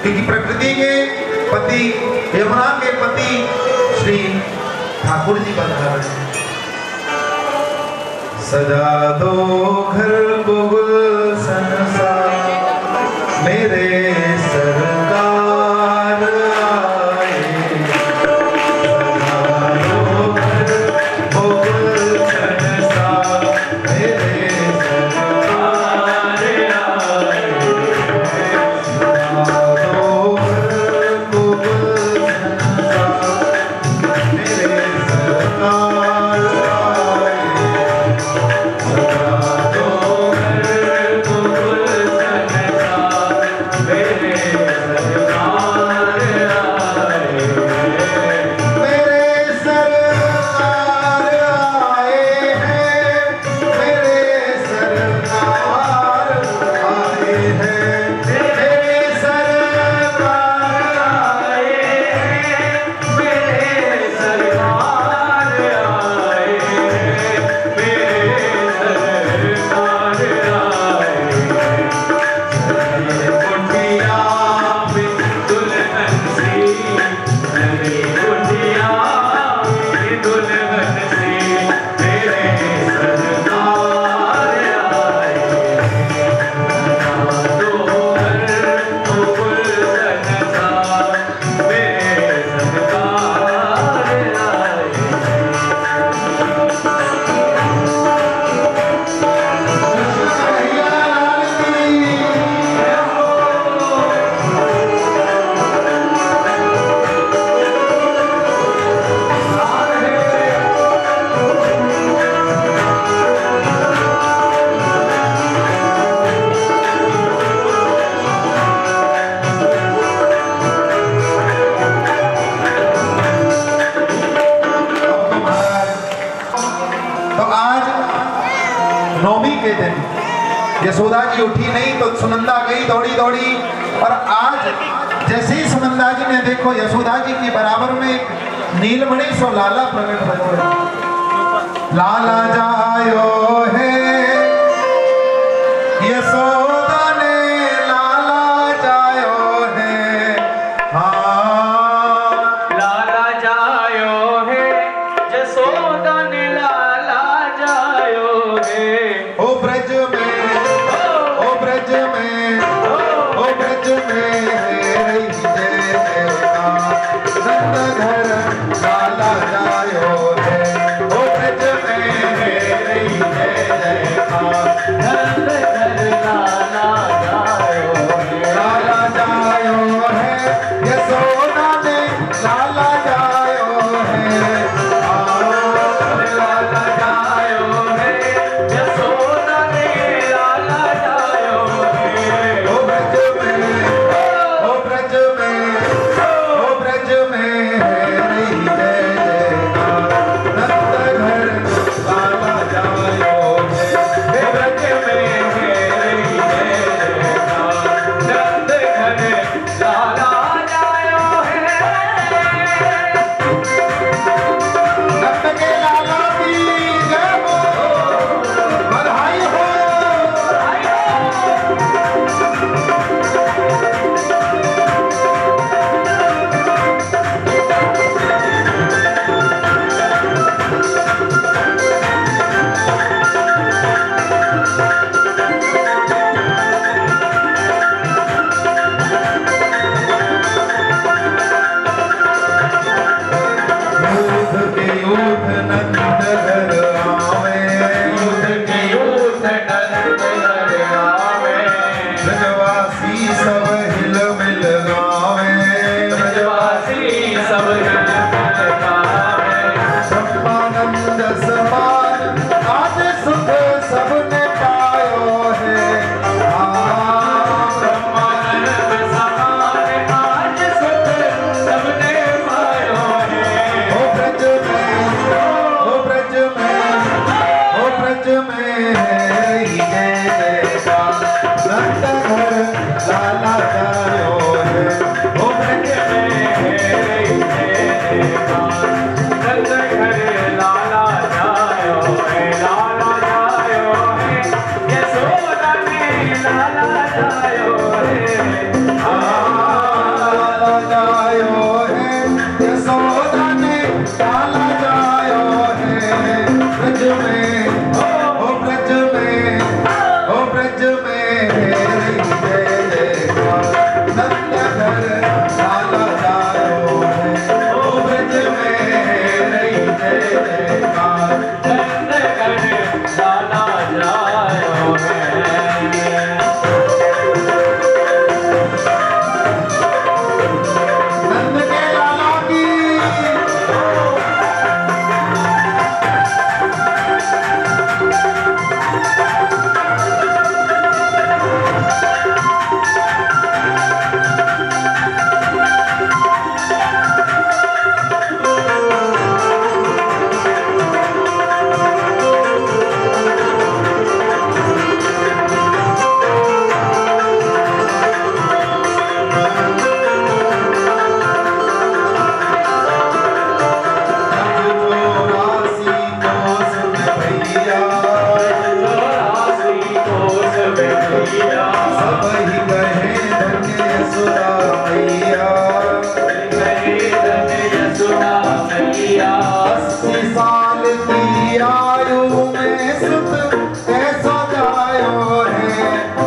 क्योंकि प्रकृति के पति, यमुना के पति श्री ठाकुर जी बता रहे हैं। सजा दो घर को गुलशन सा मेरे सरकार आए, सजा दो घर को गुलशन सा मेरे सरकार आए, सजा दो घर को गुलशन सा मेरे सरकार आए, सजा दो घर को गुलशन सा मेरे यशोदा जी उठी नहीं तो सुनंदा गई दौड़ी दौड़ी, और आज जैसे ही सुनंदा जी ने देखो यशोदा जी के बराबर में एक नीलमणि सो लाला प्रकट भयो, लाला जायो है यशोदा ने लाला जायो है, हाँ लाला जायो है यशोदा ने लाला जायो है, ओ ब्रज में रही जय नंद घर लाला जायो है, ओ ब्रज में रही जय नंद घर लाला जायो है, लाला जायो है यशोदा ने लाला जायो है, लाला जायो है यशोदा ने लाला जायो है, ओ ब्रज में रही जय नंद घर लाला जायो है, ब्रज में रही जय नंद घर लाला जायो है, नंद के लाला की जय हो, बधाई हो, आयु में सुत कैसो जायो है।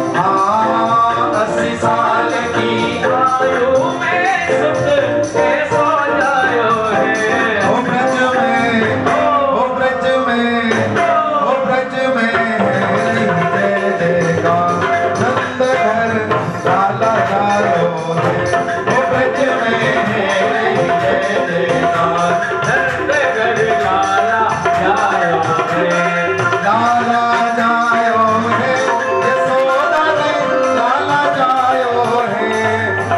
80 साल की आयु में सुत कैसो जायो है। ओ ब्रज में, ओ ब्रज में, ओ ब्रज में है जय जयकार नंद घर लाला जायो है। ओ ब्रज में है जय जयकार नंद घर लाला जायो है। लाला जायो है, यशोदा ने लाला जायो है।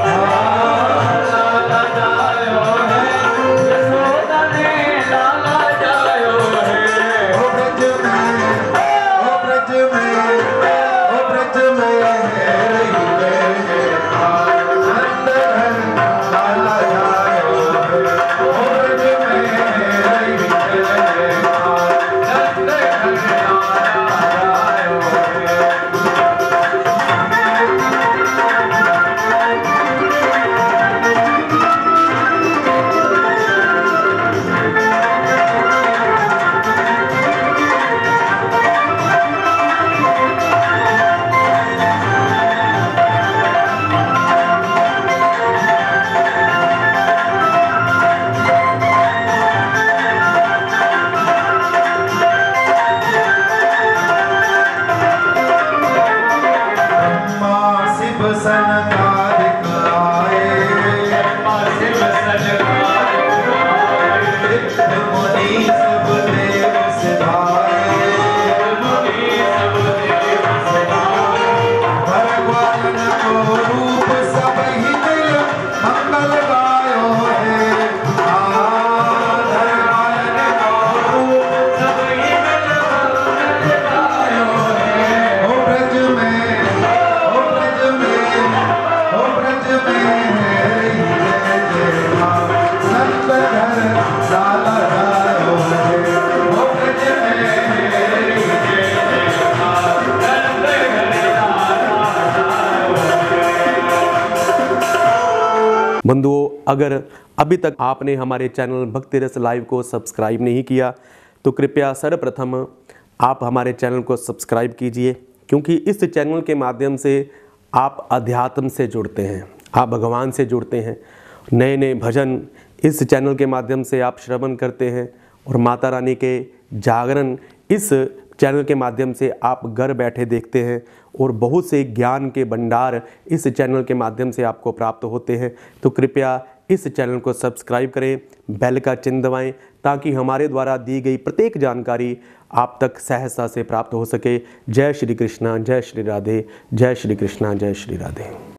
लाला जायो है, यशोदा ने लाला जायो है। ओ ब्रज में, ओ ब्रज में, ओ ब्रज में है जय जयकार नंद घर लाला जायो है। ओ ब्रज में है जय जयकार नंद घर लाला जायो है। ब्रह्मा शिव सनकादिक आए, शिव सनकादिक आए। मुनि सब देव सिधाए। मुनि सब देव सिधाए। भगवान को रूप सब ही मिल मंगल गायो है। भगवान को रूप सब ही मिल मंगल गायो है। ओ ब्रज में, ओ ब्रज में, ओ ब्रज में है जय जयकार नंद घर लाला जायो है। ओ ब्रज में है जय जयकार नंद घर लाला जायो है। बंधुओं, अगर अभी तक आपने हमारे चैनल भक्ति रस लाइव को सब्सक्राइब नहीं किया तो कृपया सर्वप्रथम आप हमारे चैनल को सब्सक्राइब कीजिए, क्योंकि इस चैनल के माध्यम से आप अध्यात्म से जुड़ते हैं, आप भगवान से जुड़ते हैं। नए नए भजन इस चैनल के माध्यम से आप श्रवण करते हैं और माता रानी के जागरण इस चैनल के माध्यम से आप घर बैठे देखते हैं और बहुत से ज्ञान के भंडार इस चैनल के माध्यम से आपको प्राप्त होते हैं। तो कृपया इस चैनल को सब्सक्राइब करें, बेल का चिन्ह दबाएं, ताकि हमारे द्वारा दी गई प्रत्येक जानकारी आप तक सहजता से प्राप्त हो सके। जय श्री कृष्णा, जय श्री राधे, जय श्री कृष्णा, जय श्री राधे।